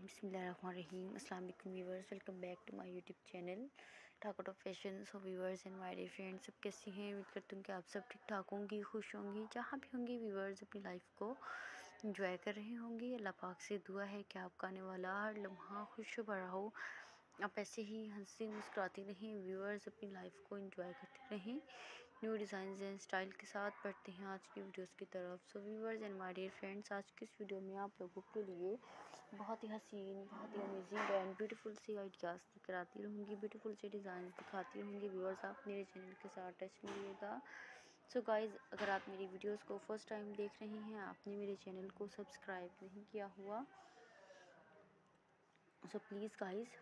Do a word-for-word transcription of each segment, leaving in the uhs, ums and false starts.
बिस्मिल्लाहिर्रहमानिर्रहीम। अस्सलाम वालेकुम viewers, welcome back to my YouTube channel Thakur of fashion. So viewers and my dear friends, सब कैसी हैं? उम्मीद करती हूँ कि आप सब ठीक ठाक होंगी, खुश होंगी, जहाँ भी होंगी व्यूअर्स अपनी लाइफ को एंजॉय कर रहे होंगे। अल्लाह पाक से दुआ है कि आपका आने वाला हर लम्हा खुश भरा हो, आप ऐसे ही हंसी मुस्कुराती रहें व्यूअर्स, अपनी लाइफ को एंजॉय करते रहें। न्यू डिज़ाइन एंड स्टाइल के साथ बढ़ते हैं आज की वीडियोस की तरफ। So viewers and my dear friends, आज की इस वीडियो में आप लोगों के लिए बहुत ही हसीन, बहुत ही अमेजिंग एंड ब्यूटीफुल सी आइडियाज़ लेकर आती रहूँगी, ब्यूटीफुल से डिज़ाइन दिखाती रहूँगी। व्यूअर्स, आप मेरे चैनल के साथ टच में रहिएगा। सो गाइज़, अगर आप मेरी वीडियोस को फर्स्ट टाइम देख रहे हैं, आपने मेरे चैनल को सब्सक्राइब नहीं किया हुआ, सो प्लीज़ गाइज़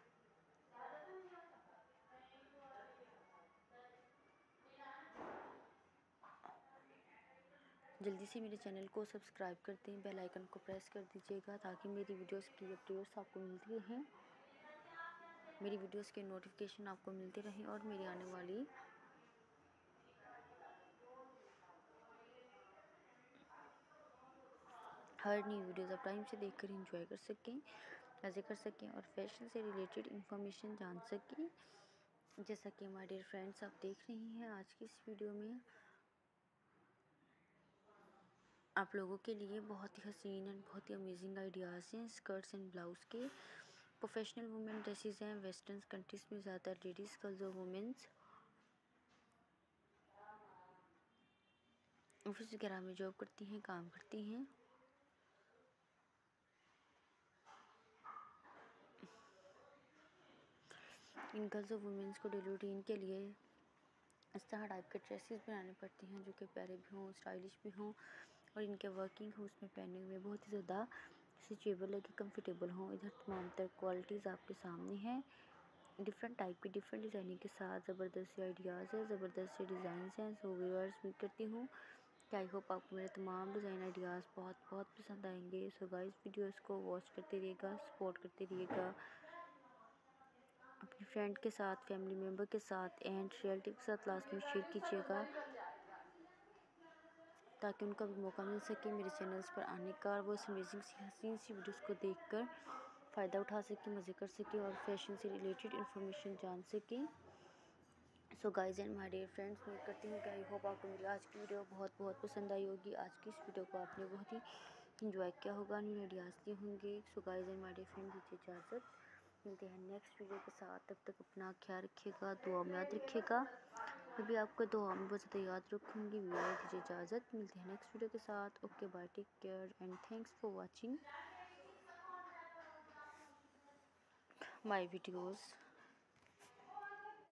जल्दी से मेरे चैनल को सब्सक्राइब कर दें, बेल आइकन को प्रेस कर दीजिएगा ताकि मेरी वीडियोस की अपडेट्स आपको मिलती रहें, मेरी वीडियोस के नोटिफिकेशन आपको मिलते रहें और मेरी आने वाली हर न्यू वीडियोस आप टाइम से देखकर एंजॉय कर सकें, मज़े कर सकें और फैशन से रिलेटेड इन्फॉर्मेशन जान सकें। जैसा कि माय डियर फ्रेंड्स आप देख रही हैं, आज की इस वीडियो में आप लोगों के लिए बहुत ही हसीन एंड बहुत ही अमेजिंग आइडियाज़ हैं स्कर्ट्स एंड ब्लाउज़ के। प्रोफेशनल वुमेन ड्रेसेस हैं, वेस्टर्न कंट्रीज़ में ज़्यादातर लेडीज़ गर्ल्स और वुमेंस ऑफिस वगैरह में जॉब करती हैं, काम करती हैं। इन गर्ल्स और वुमेंस को डेली रूटीन के लिए इस तरह टाइप के ड्रेसेस बनाने पड़ती हैं जो कि प्यारे भी हों, स्टाइलिश भी हों और इनके वर्किंग हो उसमें पहने हुए बहुत ही ज़्यादा स्ट्रेचेबल है कि कंफर्टेबल हों। इधर तमाम तर क्वालिटीज़ आपके सामने हैं, डिफरेंट टाइप की डिफरेंट डिज़ाइनिंग के साथ ज़बरदस्त आइडियाज़ है, ज़बरदस्त डिज़ाइंस हैं। सो व्यूअर्स, उम्मीद करती हूँ कि आई होप आपको मेरे तमाम डिज़ाइन आइडियाज़ बहुत बहुत पसंद आएंगे। सो गाइस, वीडियोस को वॉच करते रहिएगा, सपोर्ट करते रहिएगा, अपने फ्रेंड के साथ, फैमिली मेम्बर के साथ एंड रिलेटिव के साथ लास्ट में शेयर कीजिएगा ताकि उनका भी मौका मिल सके मेरे चैनल्स पर आने का, वो इस अमेजिंग सी हसीन सी वीडियोस को देखकर फ़ायदा उठा सके, मज़े कर सके और फैशन से रिलेटेड इन्फॉर्मेशन जान सकें। So guys and my dear friends, उम्मीद करती हूँ कि आई होप आपको मेरी आज की वीडियो बहुत बहुत पसंद आई होगी। आज की इस वीडियो को आपने बहुत ही इंजॉय किया होगा, न्यू आइडियाज़ लिए होंगे। So guys and my dear friends, दीजिए इजाज़त, मिलते हैं नेक्स्ट वीडियो के साथ। तब तक अपना ख्याल रखिएगा, दुआ में याद रखिएगा, मैं भी आपको दुआ में बहुत ज़्यादा याद रखूँगी। वीडियो दीजिए इजाज़त, मिलते हैं नेक्स्ट वीडियो के साथ। Okay bye, take care and thanks for watching my videos.